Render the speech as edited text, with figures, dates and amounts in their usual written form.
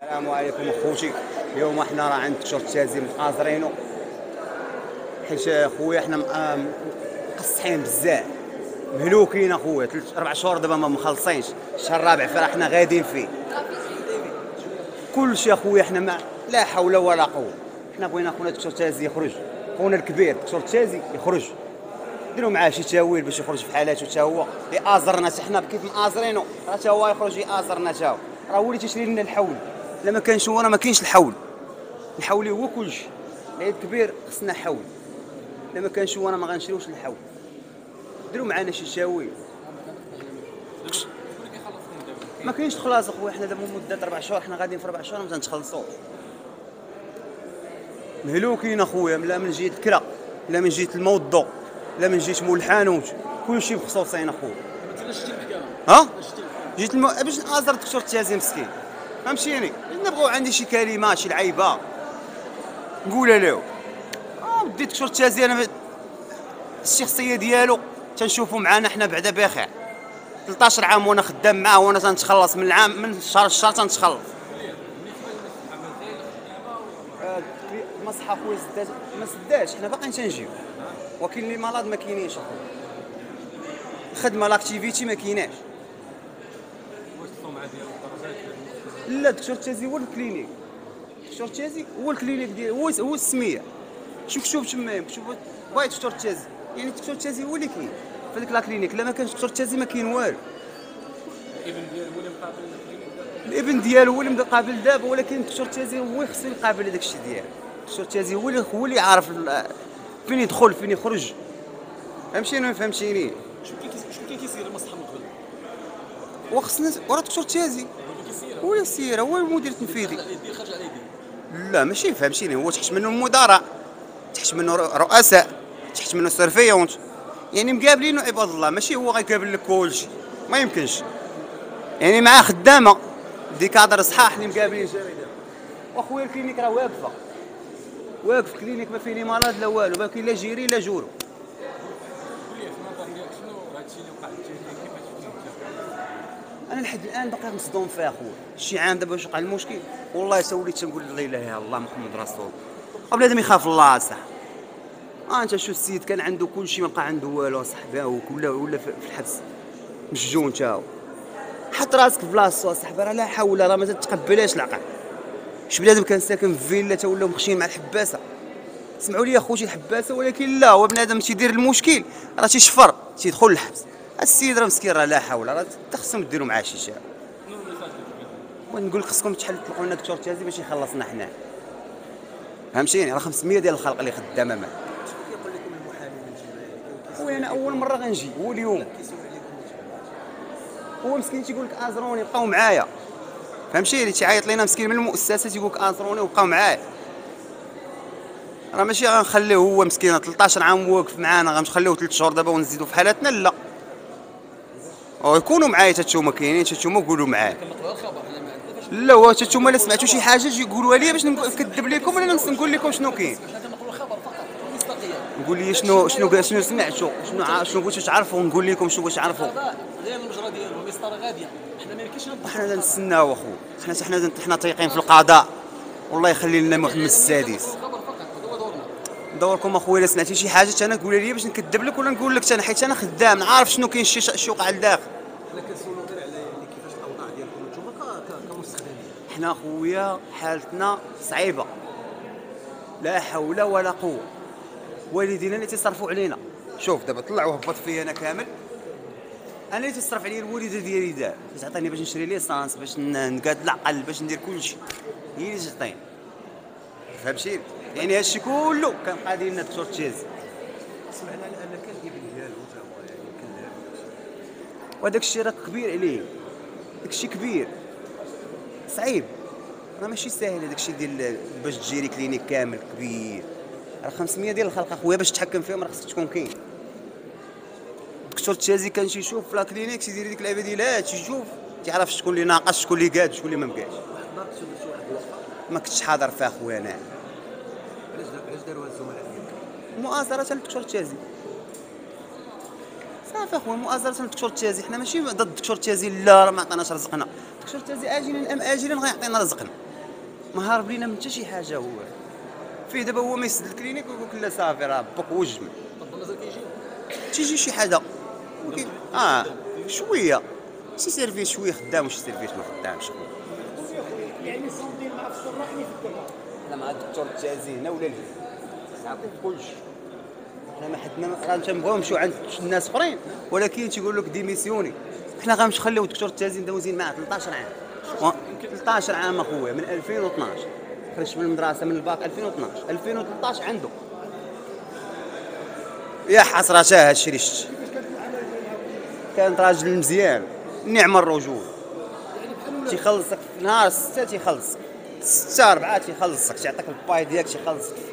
السلام عليكم اخوتي. اليوم احنا راه عند دكتور تازي متآزرينو، حيت خويا احنا مقصحين بزاف، مهلوكين اخويا. 3 4 شهور دابا ما مخلصينش، الشهر الرابع فرا حنا غاديين فيه. كلشي اخويا حنا ما لا حول ولا قوه. حنا بغينا خونا دكتور تازي يخرج، خونا الكبير دكتور تازي يخرج، ديروا معاه شي تاويل باش يخرج في حالاته حتى هو يآزرنا. حنا كيف مآزرينو راه حتى هو يخرج يآزرنا حتى هو. راه هو اللي تيشري لنا الحول، الا ما كانش هو راه ما كاينش الحول. الحول هو كلشي، العيد كبير خصنا حول، الا ما كانش هو راه ما غنشريوش الحول. ديروا معنا شي تاويل. ما كاينش خلاص اخويا، حنا دابا مده 4 شهور، حنا غاديين في 4 شهور ما تنتخلصوش. مهلوكين اخويا، لا من جهه الكرا، لا من جهه الموظف، لا من جهه مول الحانوت، كلشي مخصوصين اخويا. ها جيت باش نازر دكتور التازي مسكين، فهمتيني؟ نبغيو عندي شي كلمه شي لعيبه نقولها له. ودي دكتور التازي انا الشخصيه ديالو تنشوفو معانا حنا بعدا بخير. 13 عام وانا خدام معاه، وانا تنتخلص من العام، من الشهر الشهر تنتخلص. المصحة خويا سدات ما سداش، حنا باقيين تنجيو، ولكن لي مرض ما كاينينش اخويا. الخدمه لاكتيفيتي ما كايناش. لا دكتور التازي هو الكلينيك، دكتور التازي هو الكلينيك ديال هو السميه. شوف مكتوب تما، مكتوب باي دكتور التازي، يعني دكتور التازي هو اللي كاين في هذيك لا كلينيك. لا ما كانش دكتور التازي ما كاين والو. الابن ديالو هو اللي مقابل دابا، ولكن الدكتور التازي هو خصو يقابل هذاك الشيء ديالو. الدكتور التازي هو اللي عارف فين يدخل فين يخرج. فهمتيني؟ فهمتيني؟ شكون كيسير المصحة من قبل؟ وخصنا ورا الدكتور التازي هو اللي يسير، هو المدير التنفيذي. خرج على يديه. لا ماشي، فهمتيني؟ هو تحت منه المدراء، تحت منه رؤساء، تحت منه سيرفيونت، يعني مقابلينه عباد الله. ماشي هو غيقابل لك كلشي، ما يمكنش. يعني معاه خدامه دي كادر صحاح اللي مقابلين. واخويا الكلينيك راه واقفه، واقف كلينيك ما فيه لي مرض لا والو، ما كاين لا جيري لا جورو. انا لحد الان باقي مصدوم فيها اخويا. شي عام دابا واش وقع المشكل، والله وليت تنقول لا اله الا الله محمد رسول الله. بنادم يخاف الله صح. انت شو السيد كان عنده كل شيء، ما بقى عنده والو صاحبي، ولا في الحبس مسجون تا هو. حط راسك في بلاصتو صاحبي، راه لا حول، راه ما تتقبلهاش العقل. شي بنادم كان ساكن في فيلا تا ولاو مخشين مع الحباسه. سمعوا لي اخوتي الحباسه، ولكن لا، هو بنادم تيدير المشكل راه تيشفر تيدخل للحبس. السيد راه مسكين، راه لا حول، راه خصكم ديروا معاه شي شيء. ونقول لك خصكم تطلقوا لنا دكتور تازي باش يخلصنا حنا. فهمتيني؟ راه 500 ديال الخلق اللي خدامه معاه. شكون كيقول لكم المحامي من جهه؟ خويا انا اول مره غنجي، هو اليوم. هو مسكين تيقول لك ازروني بقاو معايا، فهمتيني؟ تيعيط لينا مسكين من المؤسسه تيقول لك ازروني وبقاو معايا. راه ماشي غنخليه هو مسكين 13 عام واقف معانا غنخليوه 3 شهور دابا ونزيدوا في حالاتنا، لا. ويكونوا معايا حتى نتوما، كاينين حتى نتوما قولوا معايا. كنقراو الخبر حنا ما عندناش. لا هو حتى نتوما الا سمعتوا شي حاجه تجي قولوها لي باش نكذب لكم، ولا نقول لكم شنو كاين. حنا كنقراو الخبر فقط مصداقيه. نقول لي شنو سمعتوا، شنو بغيتوا تعرفوا، نقول لكم شنو بغيتوا تعرفوا. غير المجرى ديالو المسطره غاديه، حنا ما يمكنش حنا نتسناو اخو، حنا تايقين في القضاء، والله يخلي لنا من السادس. الخبر فقط، هذا دورنا. دوركم اخويا، الا سمعتي شي حاجه انا قولها لي باش نكذب لك، ولا نقول لك انا حيت انا خدام عارف شنو كاين، شي وقع لداخل. حنا كنسولوا غير على يعني كيفاش الاوضاع ديالكم نتوما كمستخدمين. حنا خويا حالتنا صعيبه، لا حول ولا قوه. والدينا اللي تيصرفوا علينا. شوف دابا طلعوا هبط فيا انا كامل، انا اللي تصرف عليا الوالده ديالي دار، تعطيني باش نشري ليسانس، باش نقاد العقل، باش ندير كلشي، هي اللي تعطيني. فهمتي؟ يعني هادشي كله كان قادر لنا دكتور تشيز. سمعنا على ان كان الابن ديالو تا هو يعني كان. وهداك الشيء راه كبير عليه، داك الشيء كبير صعيب، راه ماشي ساهل هذاك الشيء ديال باش تجيري كلينيك كامل كبير. راه 500 ديال الخلق اخويا باش تحكم فيهم راه خصك تكون كاين. دكتور التازي كان تيشوف في لا كلينيك تيدير ديك اللعبه ديال تيشوف تيعرف شكون اللي ناقص، شكون اللي قاد، شكون اللي ما بقاش. واحد النهار كنتو درتو واحد الوقفه، ما كنتش حاضر فيها اخويا انا. علاش داروها الزملاء ديالك؟ مؤازرة للدكتور التازي صافي اخويا، مؤازرة للدكتور التازي. حنا ماشي ضد الدكتور التازي، لا راه ما عطيناش رزقنا. الدكتور التازي اجلا ام اجلا غيعطينا رزقنا. ما هارب لينا من حتى شي حاجه. هو فيه دابا هو ما يسد الكلينيك ويقول لك لا صافي راه باك وجمل. طب مازال كيجي تيجي شي حاجه ولكن شويه شي سيرفيس شويه خدام وشي سيرفيس ما خدامش. يعني صامدين مع الصراحني في الدرب. انا مع الدكتور التازينه ولا الهي صافي كلشي. حنا ما حدنا تنبغيو نمشيو عند الناس اخرين ولكن تيقول لك ديميسيوني. حنا غنمشي نخليو الدكتور التازين دوزين معاه 13 عام 13 عام اخويا من 2012 خرجت من المدرسه من الباك 2013 عنده. يا حسرته هادشي اللي شفت. كان راجل مزيان نعم الرجول تيخلصك في نهار 6 تيخلصك 6 4 تيخلصك تيعطيك الباي ديالك تيخلصك